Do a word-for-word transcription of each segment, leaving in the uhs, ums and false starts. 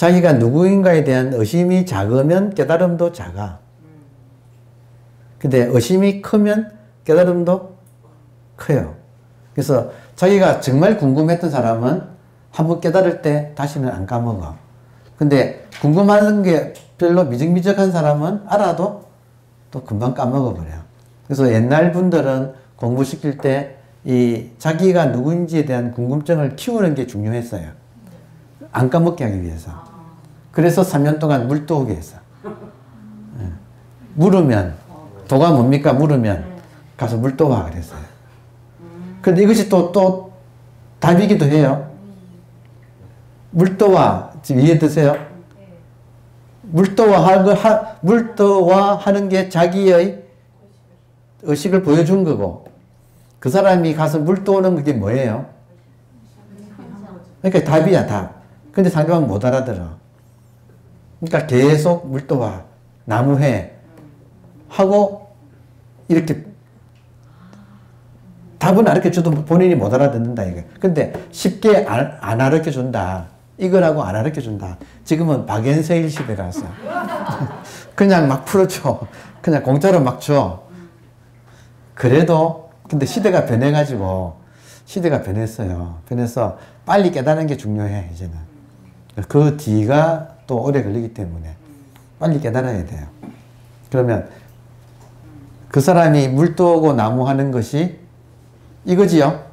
자기가 누구인가에 대한 의심이 작으면 깨달음도 작아. 근데 의심이 크면 깨달음도 커요. 그래서 자기가 정말 궁금했던 사람은 한번 깨달을 때 다시는 안 까먹어. 근데 궁금한 게 별로 미적미적한 사람은 알아도 또 금방 까먹어 버려. 그래서 옛날 분들은 공부시킬 때 이 자기가 누구인지에 대한 궁금증을 키우는 게 중요했어요. 안 까먹게 하기 위해서. 그래서 삼 년 동안 물 떠오게 했어. 물으면, 도가 뭡니까? 물으면 가서 물 떠와 그랬어요. 그런데 이것이 또, 또 답이기도 해요. 물 떠와, 지금 이해되세요? 물 떠와 하는 거, 하, 물 떠와 하는 게 자기의 의식을 보여준 거고, 그 사람이 가서 물 떠오는 그게 뭐예요? 그러니까 답이야, 답. 근데 상대방은 못 알아들어. 그러니까 계속 물 떠와, 나무해 하고 이렇게 답은 알려 줘도 본인이 못 알아듣는다 이거. 근데 쉽게 안, 안 알려 준다. 이거라고 안 알려 준다. 지금은 박앤세일 시대라서 그냥 막 풀어줘. 그냥 공짜로 막 줘. 그래도 근데 시대가 변해가지고 시대가 변했어요. 변해서 빨리 깨닫는 게 중요해 이제는. 그 뒤가 또 오래 걸리기 때문에 빨리 깨달아야 돼요. 그러면 그 사람이 물 떠오고 나무 하는 것이 이거지요?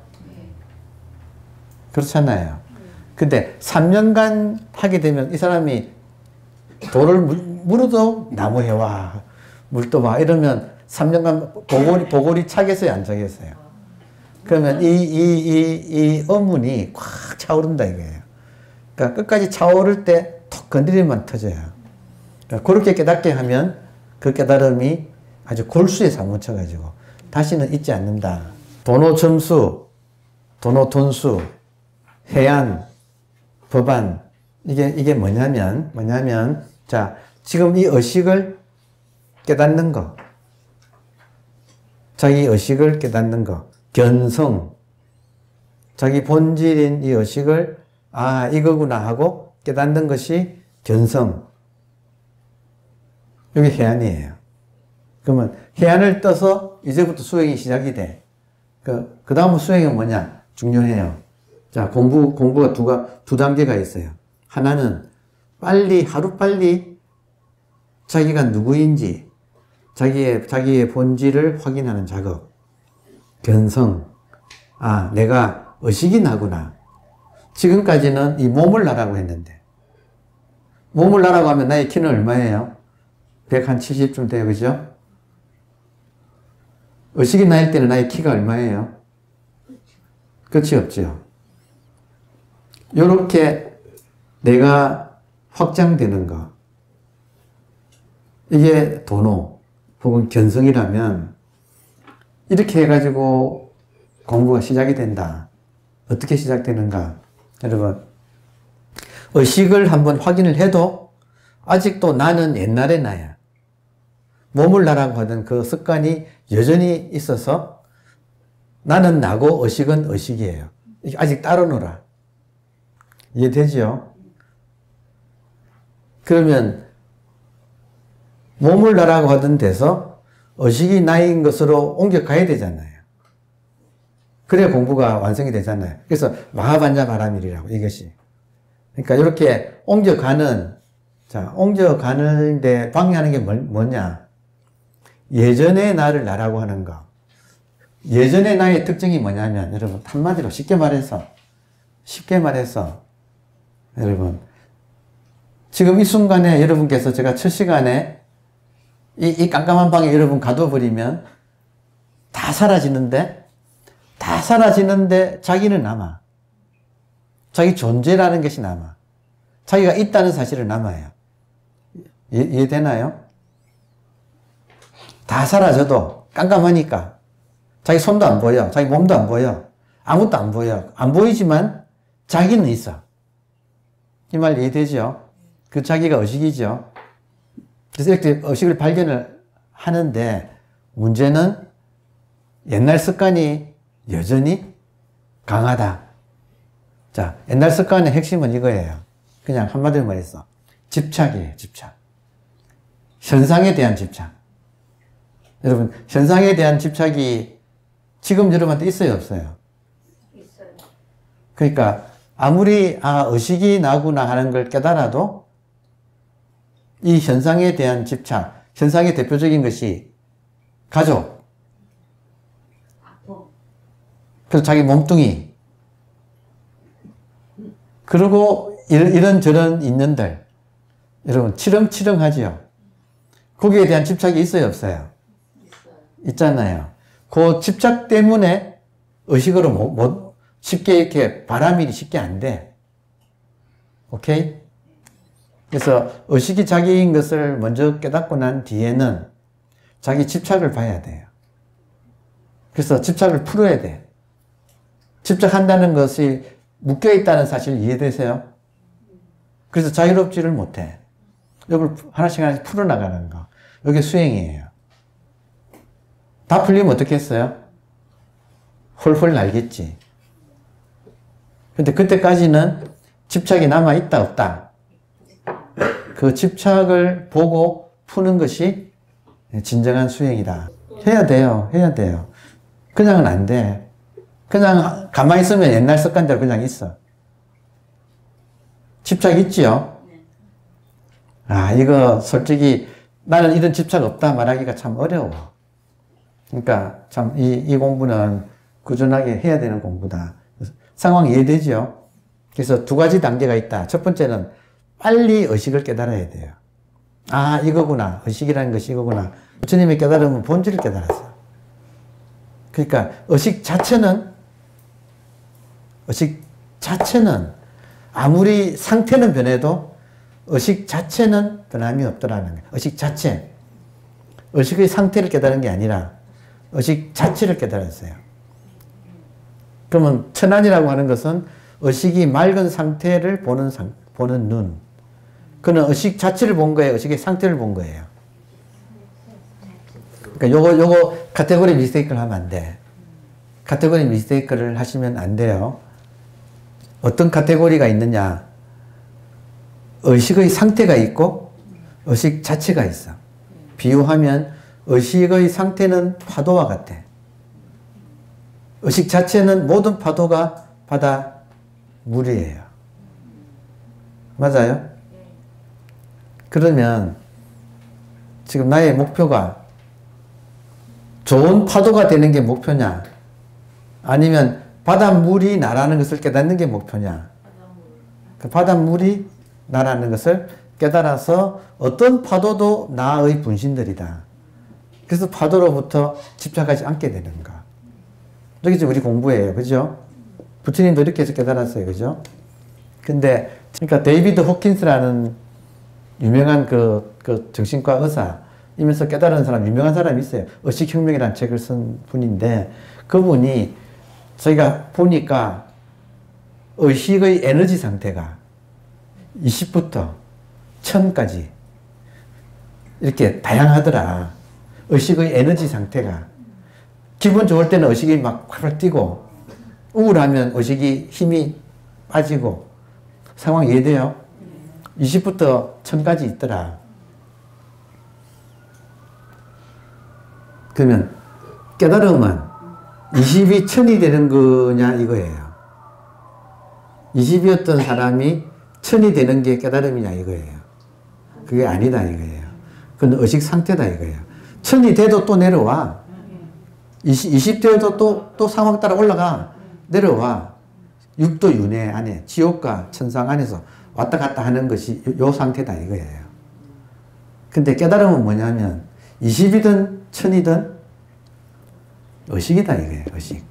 그렇잖아요. 근데 삼 년간 하게 되면 이 사람이 돌을 물어도 나무 해와, 물 떠봐 이러면 삼 년간 보골이, 보골이 차겠어요? 안 차겠어요? 그러면 이, 이, 이, 이 어문이 꽉 차오른다 이거예요. 그러니까 끝까지 차오를 때 톡 건드리면 터져요. 그러니까 그렇게 깨닫게 하면 그 깨달음이 아주 골수에 사무쳐가지고 다시는 잊지 않는다. 도노 점수, 도노 돈수, 해안, 법안 이게 이게 뭐냐면 뭐냐면 자 지금 이 의식을 깨닫는 거, 자기 의식을 깨닫는 거, 견성, 자기 본질인 이 의식을 아 이거구나 하고 깨닫는 것이 견성. 여기 해안이에요. 그러면 해안을 떠서 이제부터 수행이 시작이 돼. 그, 그 다음 수행은 뭐냐? 중요해요. 자, 공부, 공부가 두, 두 단계가 있어요. 하나는 빨리, 하루빨리 자기가 누구인지, 자기의, 자기의 본질을 확인하는 작업. 견성. 아, 내가 의식이 나구나. 지금까지는 이 몸을 나라고 했는데, 몸을 나라고 하면 나의 키는 얼마예요? 백칠십쯤 돼요. 그죠? 의식이 나일 때는 나의 키가 얼마예요? 끝이 없죠. 요렇게 내가 확장되는 거. 이게 도노 혹은 견성이라면 이렇게 해가지고 공부가 시작이 된다. 어떻게 시작되는가? 여러분, 의식을 한번 확인을 해도 아직도 나는 옛날의 나야. 몸을 나라고 하던 그 습관이 여전히 있어서 나는 나고 의식은 의식이에요. 아직 따로 놀아. 이해되죠? 그러면 몸을 나라고 하던 데서 의식이 나인 것으로 옮겨가야 되잖아요. 그래야 공부가 완성이 되잖아요. 그래서 마하반자 바라밀이라고 이것이. 그러니까 이렇게 옮겨가는, 자, 옮겨가는데 방해하는 게 뭐냐? 예전의 나를 나라고 하는 거. 예전의 나의 특징이 뭐냐면, 여러분, 한마디로 쉽게 말해서, 쉽게 말해서, 여러분, 지금 이 순간에 여러분께서 제가 첫 시간에 이, 이 깜깜한 방에 여러분 가둬버리면 다 사라지는데, 다 사라지는데 자기는 남아. 자기 존재라는 것이 남아. 자기가 있다는 사실을 남아요. 이해, 이해되나요? 다 사라져도 깜깜하니까 자기 손도 안 보여. 자기 몸도 안 보여. 아무것도 안 보여. 안 보이지만 자기는 있어. 이 말 이해되죠? 그 자기가 의식이죠. 그래서 이렇게 의식을 발견을 하는데 문제는 옛날 습관이 여전히 강하다. 자, 옛날 습관의 핵심은 이거예요. 그냥 한마디로 말해서 집착이에요. 집착. 현상에 대한 집착. 여러분 현상에 대한 집착이 지금 여러분한테 있어요? 없어요? 있어요. 그러니까 아무리 아 의식이 나구나 하는 걸 깨달아도 이 현상에 대한 집착, 현상의 대표적인 것이 가족, 그리고 자기 몸뚱이, 그리고 이런 저런 인연들, 여러분 치렁치렁하지요. 거기에 대한 집착이 있어요? 없어요? 있어요. 있잖아요. 그 집착 때문에 의식으로 못, 못 쉽게 이렇게 바람일이 쉽게 안 돼. 오케이? 그래서 의식이 자기인 것을 먼저 깨닫고 난 뒤에는 자기 집착을 봐야 돼요. 그래서 집착을 풀어야 돼. 집착한다는 것이 묶여있다는 사실 이해되세요? 그래서 자유롭지를 못해. 이걸 하나씩 하나씩 풀어나가는 거. 이게 수행이에요. 다 풀리면 어떻게 했어요? 홀홀 날겠지. 근데 그때까지는 집착이 남아있다 없다. 그 집착을 보고 푸는 것이 진정한 수행이다. 해야 돼요. 해야 돼요. 그냥은 안 돼. 그냥 가만히 있으면 옛날 습관대로 그냥 있어. 집착 있지요? 아, 이거 솔직히 나는 이런 집착 없다 말하기가 참 어려워. 그러니까 참 이, 이 공부는 꾸준하게 해야 되는 공부다. 상황 이해되죠? 그래서 두 가지 단계가 있다. 첫 번째는 빨리 의식을 깨달아야 돼요. 아, 이거구나. 의식이라는 것이 이거구나. 부처님이 깨달으면 본질을 깨달았어요. 그러니까 의식 자체는 의식 자체는 아무리 상태는 변해도 의식 자체는 변함이 없더라는 거예요. 의식 자체. 의식의 상태를 깨달은 게 아니라 의식 자체를 깨달았어요. 그러면 천안이라고 하는 것은 의식이 맑은 상태를 보는 상, 보는 눈. 그는 의식 자체를 본 거예요. 의식의 상태를 본 거예요. 그러니까 요거, 요거 카테고리 미스테이크를 하면 안 돼. 카테고리 미스테이크를 하시면 안 돼요. 어떤 카테고리가 있느냐. 의식의 상태가 있고 의식 자체가 있어. 비유하면 의식의 상태는 파도와 같아. 의식 자체는 모든 파도가 바다 물이에요. 맞아요? 그러면 지금 나의 목표가 좋은 파도가 되는 게 목표냐? 아니면 바닷물이 나라는 것을 깨닫는 게 목표냐? 그 바닷물이 나라는 것을 깨달아서 어떤 파도도 나의 분신들이다. 그래서 파도로부터 집착하지 않게 되는가. 이게 지금 우리 공부예요. 그죠? 부처님도 이렇게 해서 깨달았어요. 그죠? 근데, 그러니까 데이비드 호킨스라는 유명한 그, 그 정신과 의사이면서 깨달은 사람, 유명한 사람이 있어요. 의식혁명이라는 책을 쓴 분인데, 그분이 저희가 보니까 의식의 에너지 상태가 이십부터 천까지 이렇게 다양하더라. 의식의 에너지 상태가. 기분 좋을 때는 의식이 막 활활 뛰고, 우울하면 의식이 힘이 빠지고, 상황 이해돼요? 이십부터 천까지 있더라. 그러면 깨달음은 이십이 천이 되는 거냐 이거예요. 이십이었던 사람이 천이 되는 게 깨달음이냐 이거예요. 그게 아니다 이거예요. 그건 의식 상태다 이거예요. 천이 돼도 또 내려와. 이십, 이십 대에도 또, 또 상황 따라 올라가. 내려와. 육도 윤회 안에, 지옥과 천상 안에서 왔다 갔다 하는 것이 요, 요 상태다 이거예요. 근데 깨달음은 뭐냐면 이십이든 천이든 의식이다 이거예요. 의식.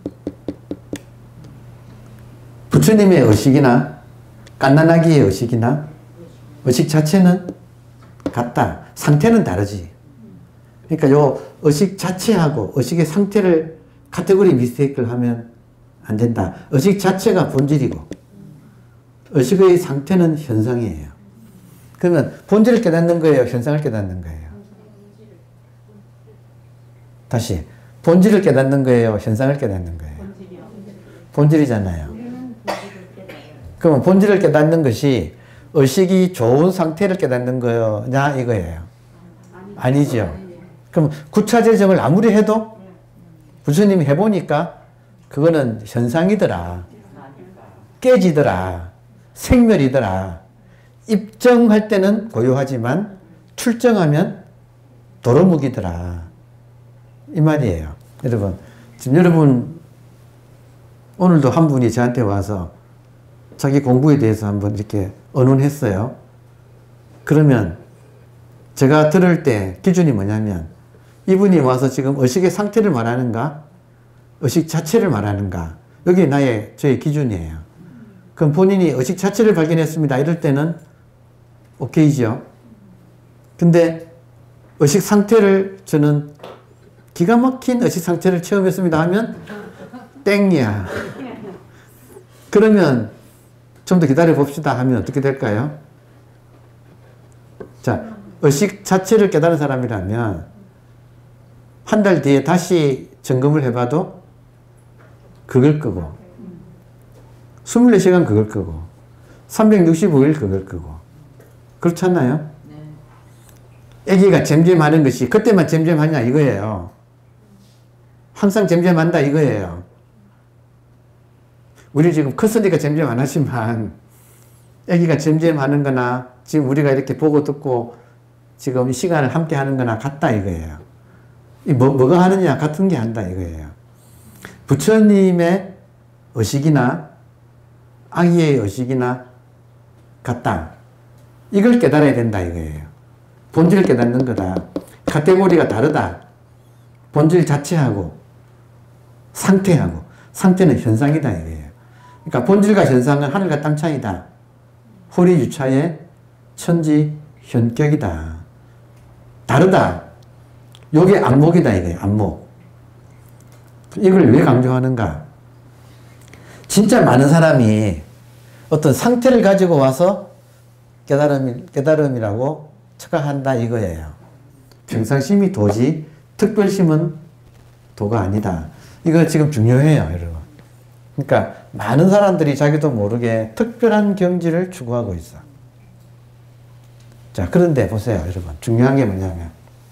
부처님의 의식이나 깐나나기의 의식이나 의식 자체는 같다. 상태는 다르지. 그러니까 요 의식 자체하고 의식의 상태를 카테고리 미스테이크를 하면 안 된다. 의식 자체가 본질이고 의식의 상태는 현상이에요. 그러면 본질을 깨닫는 거예요? 현상을 깨닫는 거예요? 다시 본질을 깨닫는 거예요? 현상을 깨닫는 거예요? 본질이잖아요. 그러면 본질을 깨닫는 것이 의식이 좋은 상태를 깨닫는 거냐 이거예요. 아니죠. 그럼 구차재정을 아무리 해도 부처님이 해보니까 그거는 현상이더라. 깨지더라. 생멸이더라. 입정할 때는 고요하지만 출정하면 도로묵이더라. 이 말이에요. 여러분, 지금 여러분 오늘도 한 분이 저한테 와서 자기 공부에 대해서 한번 이렇게 의논했어요. 그러면 제가 들을 때 기준이 뭐냐면 이분이 와서 지금 의식의 상태를 말하는가 의식 자체를 말하는가 여기 나의 저의 기준이에요. 그럼 본인이 의식 자체를 발견했습니다. 이럴 때는 오케이죠. 근데 의식 상태를 저는 기가 막힌 의식 상태를 체험했습니다 하면 땡이야. 그러면 좀 더 기다려 봅시다 하면 어떻게 될까요? 자, 의식 자체를 깨달은 사람이라면 한 달 뒤에 다시 점검을 해봐도 그걸 끄고 이십사 시간 그걸 끄고 삼백육십오 일 그걸 끄고 그렇지 않나요? 애기가 잼잼하는 것이 그때만 잼잼하냐 이거예요. 항상 잼잼한다 이거예요. 우리 지금 컸으니까 잼잼 안 하지만 애기가 잼잼하는 거나 지금 우리가 이렇게 보고 듣고 지금 이 시간을 함께 하는 거나 같다 이거예요. 이 뭐, 뭐가 하느냐 같은 게 한다 이거예요. 부처님의 의식이나 아기의 의식이나 같다. 이걸 깨달아야 된다 이거예요. 본질을 깨닫는 거다. 카테고리가 다르다. 본질 자체하고 상태하고 상태는 현상이다 이거예요. 그러니까 본질과 현상은 하늘과 땅 차이다. 호리유차의 천지 현격이다. 다르다. 요게 안목이다 이거예요. 안목. 이걸 왜 강조하는가? 진짜 많은 사람이 어떤 상태를 가지고 와서 깨달음, 깨달음이라고 착각한다 이거예요. 평상심이 도지 특별심은 도가 아니다. 이거 지금 중요해요, 여러분. 그러니까 많은 사람들이 자기도 모르게 특별한 경지를 추구하고 있어. 자, 그런데 보세요, 여러분. 중요한 게 뭐냐면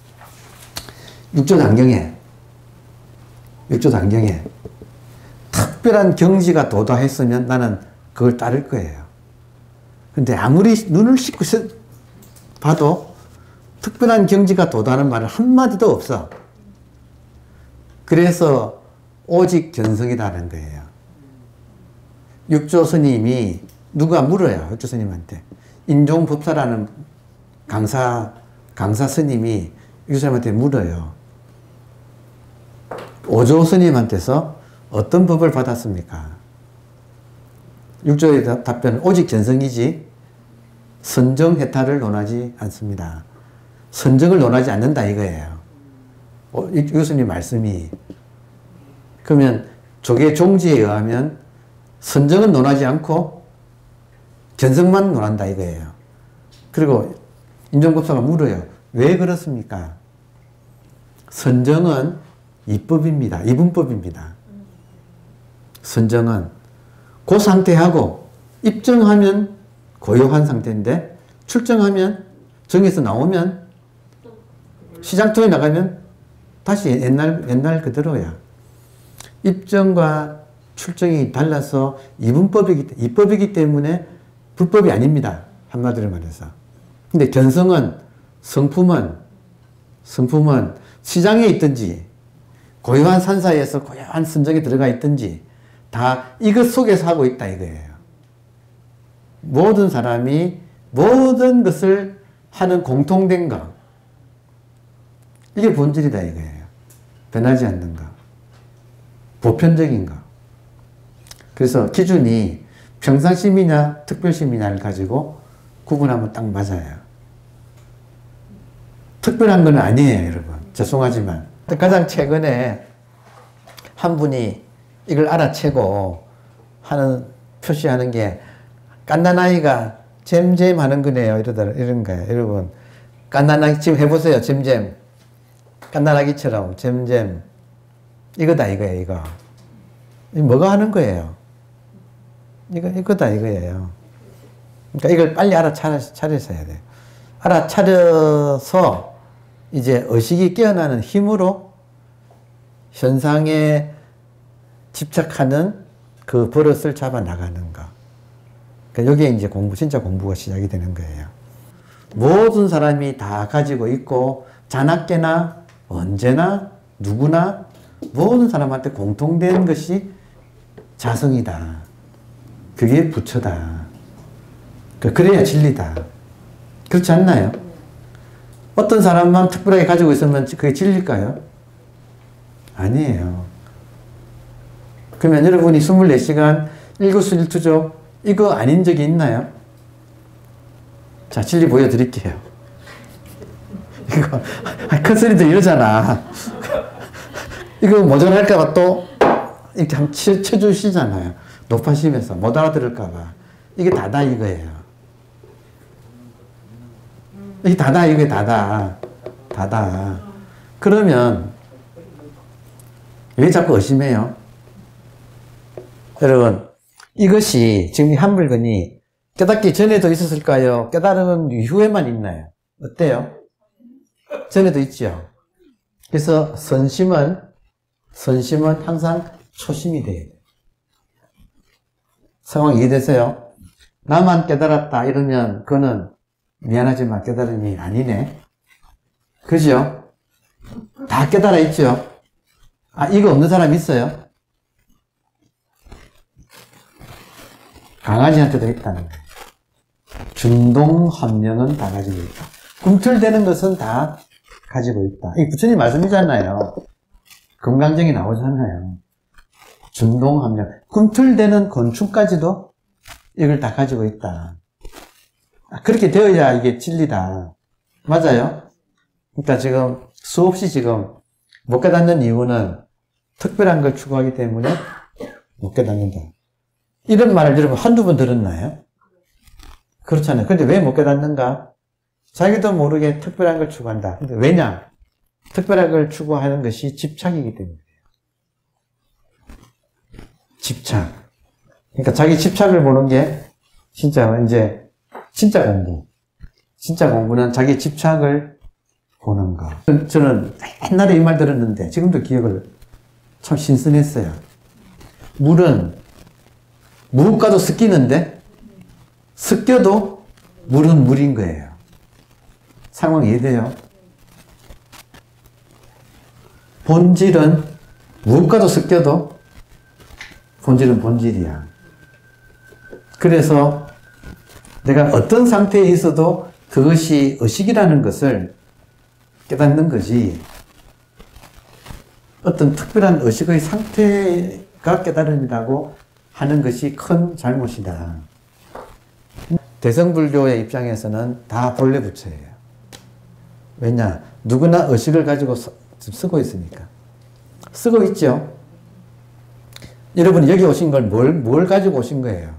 육조 단경에 육조 단경에 특별한 경지가 도달했으면 나는 그걸 따를 거예요. 근데 아무리 눈을 씻고 봐도 특별한 경지가 도달하는 말은 한마디도 없어. 그래서 오직 견성이다는 거예요. 육조 스님이 누가 물어요. 육조 스님한테. 인종법사라는 강사, 강사 스님이 육조 스님한테 물어요. 오조 스님한테서 어떤 법을 받았습니까? 육조의 답변은 오직 견성이지 선정해탈을 논하지 않습니다. 선정을 논하지 않는다 이거예요. 육조 스님 말씀이. 그러면 조계 종지에 의하면 선정은 논하지 않고 견성만 논한다 이거예요. 그리고 인종법사가 물어요. 왜 그렇습니까? 선정은 이법입니다. 이분법입니다. 선정은 그 상태하고 입정하면 고요한 상태인데 출정하면 정에서 나오면 시장통에 나가면 다시 옛날 옛날 그대로야. 입정과 출정이 달라서 이분법이기 이법이기 때문에 불법이 아닙니다. 한마디로 말해서. 근데 견성은 성품은 성품은 시장에 있든지 고요한 산사에서 고요한 선정에 들어가 있든지 다 이것 속에서 하고 있다 이거예요. 모든 사람이 모든 것을 하는 공통된 것. 이게 본질이다 이거예요. 변하지 않는 것. 보편적인 것. 그래서 기준이 평상심이냐 특별심이냐를 가지고 구분하면 딱 맞아요. 특별한 건 아니에요 여러분. 죄송하지만. 가장 최근에 한 분이 이걸 알아채고 하는, 표시하는 게 깐나나이가 잼잼 하는 거네요. 이러다, 이런 거예요. 여러분. 깐나나기 지금 해보세요. 잼잼. 깐나나기처럼 잼잼. 이거다, 이거예요, 이거. 이 뭐가 하는 거예요? 이거, 이거다, 이거예요. 그러니까 이걸 빨리 알아차려서야 돼요. 알아차려서 이제 의식이 깨어나는 힘으로 현상에 집착하는 그 버릇을 잡아 나가는 거. 그러니까 여기에 이제 공부, 진짜 공부가 시작이 되는 거예요. 모든 사람이 다 가지고 있고, 자나깨나 언제나 누구나 모든 사람한테 공통된 것이 자성이다. 그게 부처다. 그래야 진리다. 그렇지 않나요? 어떤 사람만 특별하게 가지고 있으면 그게 진리일까요? 아니에요. 그러면 여러분이 이십사 시간 일거수일투족 이거 아닌 적이 있나요? 자, 진리 보여드릴게요. 이거 큰 소리도 이러잖아. 이거 모자랄까봐 또 이렇게 한번 쳐, 쳐주시잖아요. 높아지면서 못 알아들을까봐. 이게 다다 이거예요. 이게 다다 이게 다다. 다다. 그러면 왜 자꾸 의심해요? 여러분, 이것이 지금 이 한 물건이 깨닫기 전에도 있었을까요? 깨달은 이후에만 있나요? 어때요? 전에도 있죠. 그래서 선심은 선심은 항상 초심이 돼야 돼요. 상황 이해되세요? 나만 깨달았다 이러면 그거는 미안하지만 깨달음이 아니네. 그죠? 다 깨달아 있죠? 아, 이거 없는 사람 있어요? 강아지한테도 있다는 거예요. 준동합령은 다 가지고 있다. 꿈틀대는 것은 다 가지고 있다. 이 부처님 말씀이잖아요. 금강정이 나오잖아요. 준동합령. 꿈틀대는 곤충까지도 이걸 다 가지고 있다. 그렇게 되어야 이게 진리다. 맞아요? 그러니까 지금 수없이 지금 못 깨닫는 이유는 특별한 걸 추구하기 때문에 못 깨닫는다. 이런 말을 여러분 한두 번 들었나요? 그렇잖아요. 근데 왜 못 깨닫는가? 자기도 모르게 특별한 걸 추구한다. 근데 왜냐? 특별한 걸 추구하는 것이 집착이기 때문이에요. 집착. 그러니까 자기 집착을 보는 게 진짜 이제 진짜 공부. 진짜 공부는 자기 집착을 보는 거. 저는 옛날에 이 말 들었는데 지금도 기억을 참 신선했어요. 물은 무엇과도 섞이는데 섞여도 물은 물인 거예요. 상황 이해돼요? 본질은 무엇과도 섞여도 본질은 본질이야. 그래서 내가 어떤 상태에 있어도 그것이 의식이라는 것을 깨닫는 거지, 어떤 특별한 의식의 상태가 깨달음이라고 하는 것이 큰 잘못이다. 대성불교의 입장에서는 다 본래 부처예요. 왜냐? 누구나 의식을 가지고 서, 쓰고 있으니까. 쓰고 있죠? 여러분이 여기 오신 걸 뭘, 뭘 가지고 오신 거예요?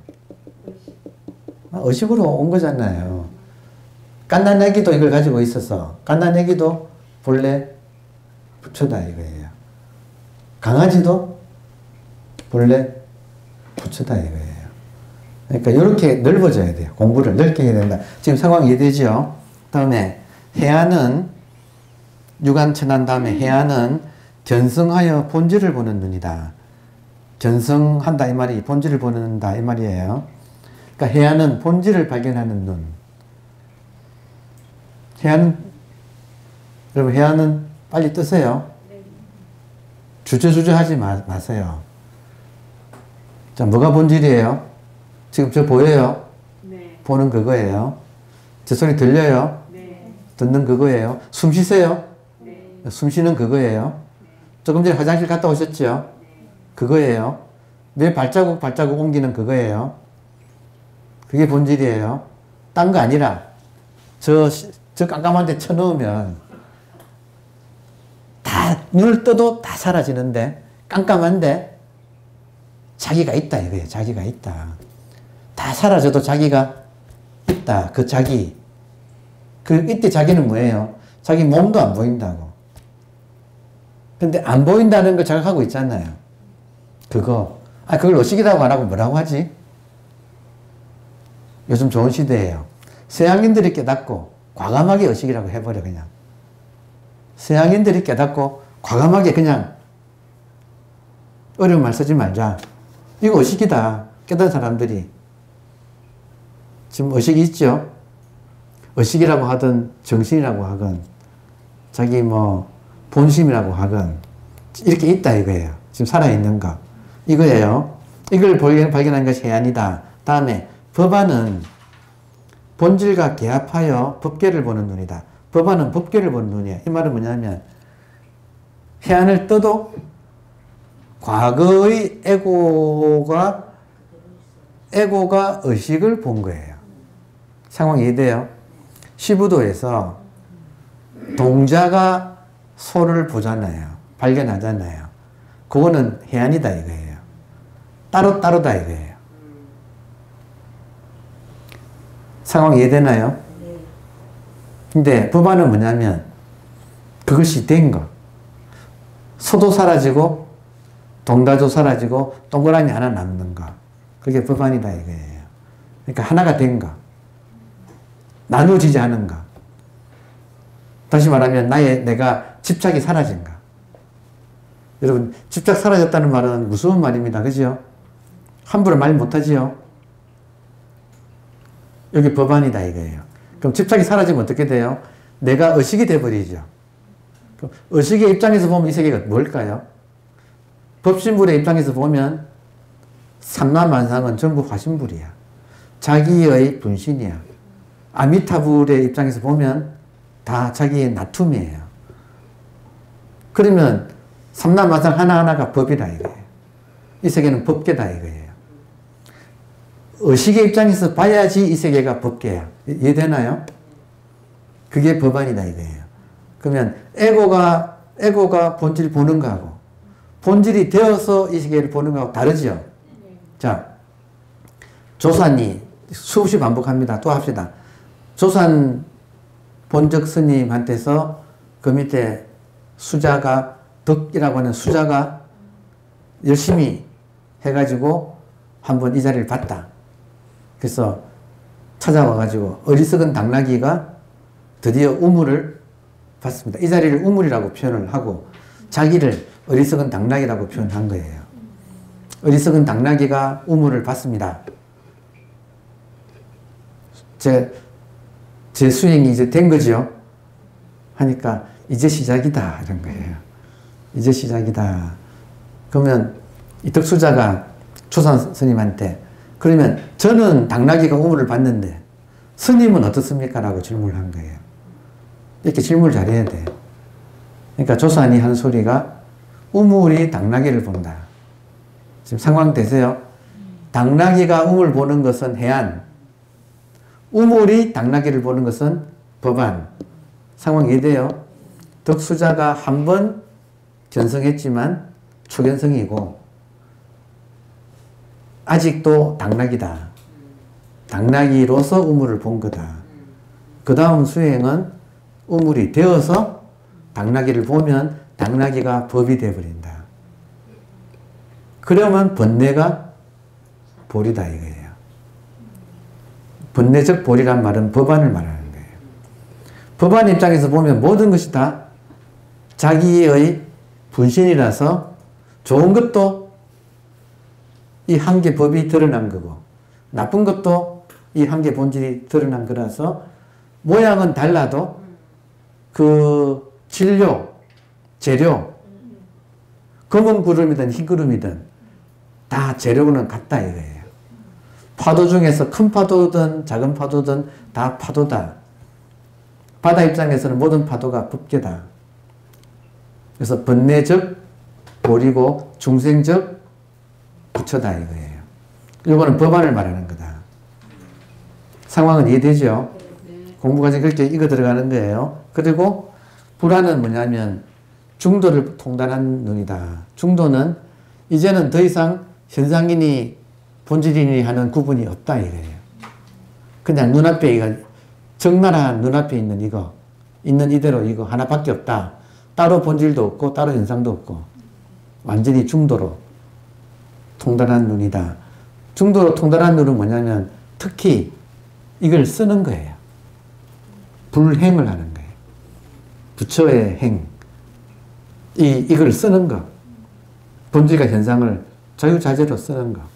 의식으로 온 거잖아요. 깐난애기도 이걸 가지고 있어서, 깐난애기도 본래 부처다 이거예요. 강아지도 본래 부처다 이거예요. 그러니까 이렇게 넓어져야 돼요. 공부를 넓게 해야 된다. 지금 상황 이해되죠? 다음에 해안은, 유관천한 다음에 해안은 견성하여 본질을 보는 눈이다. 견성한다 이 말이 본질을 보는다 이 말이에요. 그러니까 해안은 본질을 발견하는 눈. 해안, 여러분 해안은 빨리 뜨세요. 주저주저 하지 마, 마세요. 자, 뭐가 본질이에요? 지금 저 보여요? 네. 보는 그거예요. 제 소리 들려요? 네. 듣는 그거예요. 숨 쉬세요? 네. 숨 쉬는 그거예요. 네. 조금 전에 화장실 갔다 오셨죠? 네. 그거예요. 내 발자국 발자국 옮기는 그거예요. 그게 본질이에요. 딴 거 아니라 저, 저 깜깜한 데 쳐넣으면 다 눈을 떠도 다 사라지는데 깜깜한데 자기가 있다 이거예요. 자기가 있다. 다 사라져도 자기가 있다. 그 자기. 그 이때 자기는 뭐예요? 자기 몸도 안 보인다고. 근데 안 보인다는 걸 자각하고 있잖아요. 그거. 아, 그걸 의식이라고 안 하고 뭐라고 하지? 요즘 좋은 시대예요. 서양인들이 깨닫고 과감하게 의식이라고 해버려 그냥. 서양인들이 깨닫고 과감하게 그냥 어려운 말 쓰지 말자. 이거 의식이다. 깨달은 사람들이. 지금 의식이 있죠? 의식이라고 하든 정신이라고 하건 자기 뭐 본심이라고 하건 이렇게 있다 이거예요. 지금 살아있는 거. 이거예요. 이걸 발견한 것이 해안이다. 다음에 법안은 본질과 개합하여 법계를 보는 눈이다. 법안은 법계를 보는 눈이야. 이 말은 뭐냐면 해안을 떠도 과거의 에고가 에고가 의식을 본 거예요. 상황 이해돼요? 시부도에서 동자가 소를 보잖아요. 발견하잖아요. 그거는 해안이다 이거예요. 따로따로다 이거예요. 상황 이해되나요? 근데 법안은 뭐냐면 그것이 된 거. 소도 사라지고 동자도 사라지고 동그라미 하나 남는 거. 그게 법안이다 이거예요. 그러니까 하나가 된 거. 나누어지지 않은 거. 다시 말하면 나의 내가 집착이 사라진 거. 여러분 집착 사라졌다는 말은 무서운 말입니다. 그죠? 함부로 말 못하지요? 여기 법안이다 이거예요. 그럼 집착이 사라지면 어떻게 돼요? 내가 의식이 돼버리죠. 그럼 의식의 입장에서 보면 이 세계가 뭘까요? 법신불의 입장에서 보면 삼라만상은 전부 화신불이야. 자기의 분신이야. 아미타불의 입장에서 보면 다 자기의 나툼이에요. 그러면 삼라만상 하나하나가 법이다 이거예요. 이 세계는 법계다 이거예요. 의식의 입장에서 봐야지 이 세계가 법계야. 이해되나요? 그게 법안이다 이거예요. 그러면 에고가 에고가 본질 보는 거하고 본질이 되어서 이 세계를 보는 거하고 다르죠. 자, 조산이 수없이 반복합니다. 또 합시다. 조산 본적 스님한테서 그 밑에 수자가 덕이라고 하는 수자가 열심히 해가지고 한번 이 자리를 봤다. 그래서 찾아와가지고 어리석은 당나귀가 드디어 우물을 봤습니다. 이 자리를 우물이라고 표현을 하고 자기를 어리석은 당나귀라고 표현한 거예요. 어리석은 당나귀가 우물을 봤습니다. 제, 제 수행이 이제 된 거죠. 하니까 이제 시작이다 이런 거예요. 이제 시작이다. 그러면 이 덕수자가 조산 스님한테 그러면 저는 당나귀가 우물을 봤는데 스님은 어떻습니까? 라고 질문을 한 거예요. 이렇게 질문을 잘해야 돼. 그러니까 조산이 한 소리가 우물이 당나귀를 본다. 지금 상황 되세요? 당나귀가 우물 보는 것은 해안. 우물이 당나귀를 보는 것은 법안. 상황 이해돼요? 덕수자가 한 번 견성했지만 초견성이고 아직도 당나귀다. 당나귀로서 우물을 본 거다. 그 다음 수행은 우물이 되어서 당나귀를 보면 당나귀가 법이 되어버린다. 그러면 번뇌가 볼이다 이거예요. 번뇌적 볼이란 말은 법안을 말하는 거예요. 법안 입장에서 보면 모든 것이 다 자기의 분신이라서 좋은 것도 이 한계 법이 드러난 거고 나쁜 것도 이 한계 본질이 드러난 거라서 모양은 달라도 그 진료, 재료 검은 구름이든 흰 구름이든 다 재료는 같다 이거예요. 파도 중에서 큰 파도든 작은 파도든 다 파도다. 바다 입장에서는 모든 파도가 법계다. 그래서 번뇌적 볼이고 중생적 부처다 이거예요. 이거는 법안을 말하는 거다. 상황은 이해되죠? 네. 공부 과정에 그렇게 읽어 들어가는 거예요. 그리고 불안은 뭐냐면 중도를 통달한 눈이다. 중도는 이제는 더 이상 현상이니 본질이니 하는 구분이 없다 이거예요. 그냥 눈앞에 이거 적나라한 눈앞에 있는 이거 있는 이대로 이거 하나밖에 없다. 따로 본질도 없고 따로 현상도 없고 완전히 중도로 통달한 눈이다. 중도로 통달한 눈은 뭐냐면 특히 이걸 쓰는 거예요. 불행을 하는 거예요. 부처의 행. 이, 이걸 쓰는 거. 본질과 현상을 자유자재로 쓰는 거.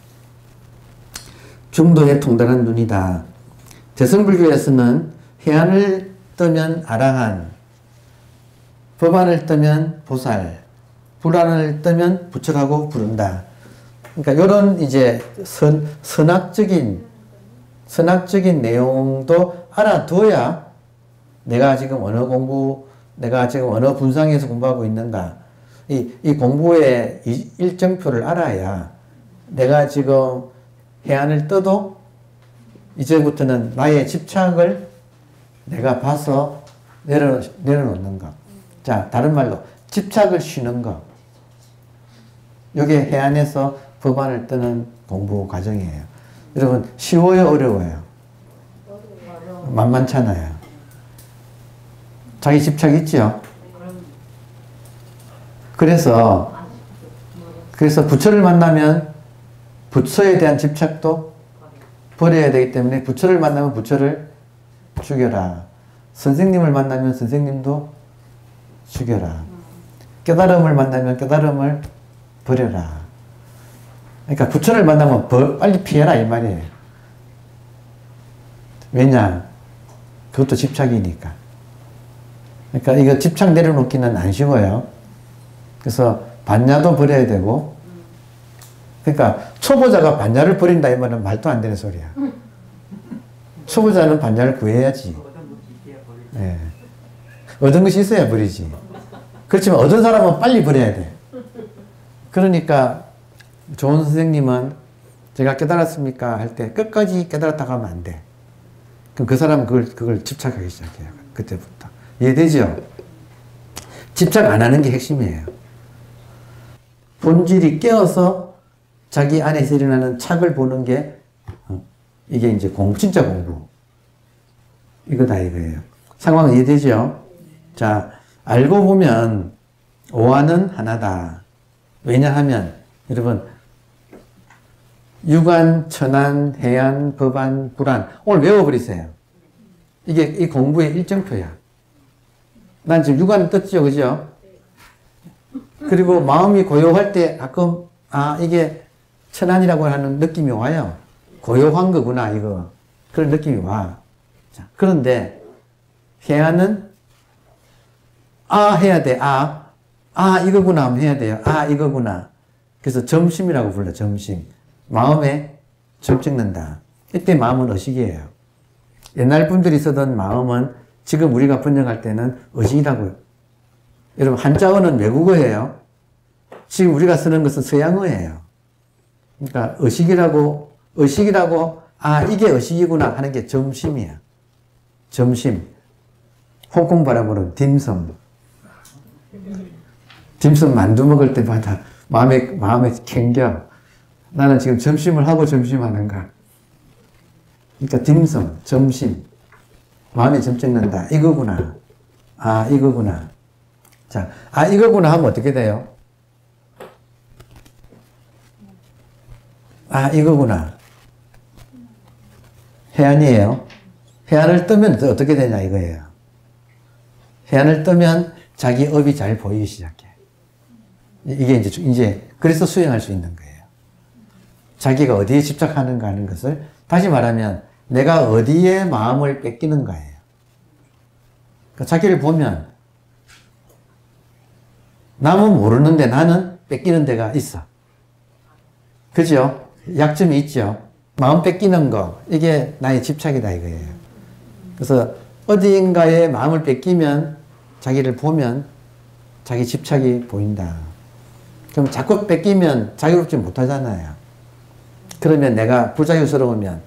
중도에 통달한 눈이다. 대승불교에서는 해안을 뜨면 아랑한, 법안을 뜨면 보살, 불안을 뜨면 부처라고 부른다. 그러니까 이런 이제 선, 선학적인, 선학적인 내용도 알아둬야 내가 지금 어느 공부, 내가 지금 어느 분상에서 공부하고 있는가. 이, 이 공부의 이 일정표를 알아야 내가 지금 해안을 떠도 이제부터는 나의 집착을 내가 봐서 내려, 내려놓는 것. 자, 다른 말로 집착을 쉬는 것. 이게 해안에서 법안을 뜨는 공부 과정이에요. 여러분, 쉬워요, 어려워요? 만만찮아요. 자기 집착 있죠? 그래서, 그래서 부처를 만나면 부처에 대한 집착도 버려야 되기 때문에 부처를 만나면 부처를 죽여라. 선생님을 만나면 선생님도 죽여라. 깨달음을 만나면 깨달음을 버려라. 그러니까 부처를 만나면 벌, 빨리 피해라 이 말이에요. 왜냐? 그것도 집착이니까. 그러니까 이거 집착 내려놓기는 안 쉬워요. 그래서 반야도 버려야 되고, 그러니까 초보자가 반야를 버린다 이 말은 말도 안 되는 소리야. 초보자는 반야를 구해야지. 네. 얻은 것이 있어야 버리지. 그렇지만 얻은 사람은 빨리 버려야 돼. 그러니까 좋은 선생님은 제가 깨달았습니까? 할 때 끝까지 깨달았다고 하면 안 돼. 그럼 그 사람은 그걸, 그걸 집착하기 시작해요. 그때부터. 이해되죠? 집착 안 하는 게 핵심이에요. 본질이 깨어서 자기 안에서 일어나는 착을 보는 게 이게 이제 공부, 진짜 공부. 이거다 이거예요. 상황은 이해되죠? 자, 알고 보면 오화는 하나다. 왜냐하면 여러분 유관, 천안, 해안, 법안, 불안 오늘 외워버리세요. 이게 이 공부의 일정표야. 난 지금 유관은 떴죠, 그죠? 그리고 마음이 고요할 때 가끔 아 이게 천안이라고 하는 느낌이 와요. 고요한 거구나 이거. 그런 느낌이 와. 자, 그런데 해안은 아 해야 돼. 아, 아 이거구나 하면 해야 돼요. 아 이거구나. 그래서 점심이라고 불러. 점심. 마음에 점 찍는다. 이때 마음은 의식이에요. 옛날 분들이 쓰던 마음은 지금 우리가 번역할 때는 의식이라고요. 여러분 한자어는 외국어예요. 지금 우리가 쓰는 것은 서양어예요. 그러니까 의식이라고 의식이라고 아 이게 의식이구나 하는 게 점심이야. 점심. 홍콩 바람으로는 딤섬. 딤섬 만두 먹을 때마다 마음에 마음에 캥겨. 나는 지금 점심을 하고 점심하는가. 그러니까 딤섬, 점심. 마음에 점 찍는다. 이거구나. 아 이거구나. 자, 아 이거구나 하면 어떻게 돼요? 아 이거구나. 해안이에요. 해안을 뜨면 어떻게 되냐 이거예요. 해안을 뜨면 자기 업이 잘 보이기 시작해. 이게 이제, 이제, 그래서 수행할 수 있는 거예요. 자기가 어디에 집착하는가 하는 것을, 다시 말하면, 내가 어디에 마음을 뺏기는가예요. 그러니까 자기를 보면, 남은 모르는데 나는 뺏기는 데가 있어. 그죠? 약점이 있죠? 마음 뺏기는 거, 이게 나의 집착이다 이거예요. 그래서 어디인가에 마음을 뺏기면, 자기를 보면, 자기 집착이 보인다. 그럼 자꾸 뺏기면 자유롭지 못하잖아요. 그러면 내가 부자유스러우면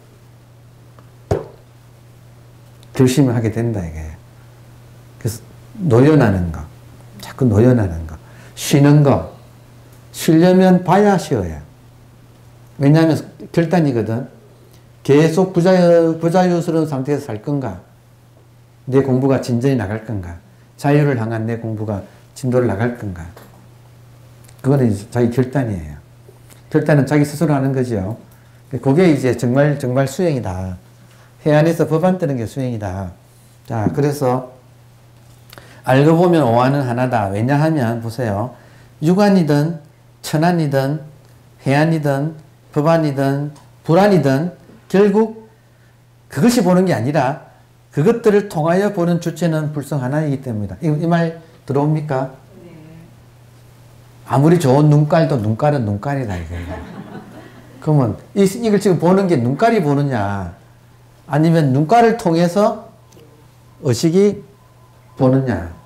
결심을 하게 된다 이거예요. 그래서 노연하는 거, 자꾸 노연하는 거, 쉬는 거, 쉬려면 봐야 쉬어요. 왜냐하면 결단이거든. 계속 부자유, 부자유스러운 상태에서 살 건가, 내 공부가 진전이 나갈 건가, 자유를 향한 내 공부가 진도를 나갈 건가. 그거는 이제 자기 결단이에요. 결단은 자기 스스로 하는 거죠. 그게 이제 정말, 정말 수행이다. 해안에서 법안 뜨는 게 수행이다. 자, 그래서 알고 보면 오한은 하나다. 왜냐하면 보세요. 육안이든 천안이든 해안이든 법안이든 불안이든 결국 그것이 보는 게 아니라 그것들을 통하여 보는 주체는 불성 하나이기 때문이다. 이 말 들어옵니까? 네. 아무리 좋은 눈깔도 눈깔은 눈깔이다 이거예요. 그러면 이, 이걸 지금 보는 게 눈깔이 보느냐 아니면 눈깔을 통해서 의식이 보느냐.